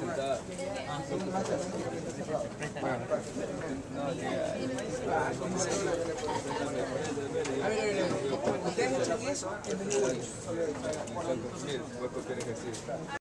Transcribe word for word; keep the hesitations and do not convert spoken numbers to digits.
sentada. ¿Ustedes mucho queso? Es muy bueno. Mira, voy a copiar ejercicio.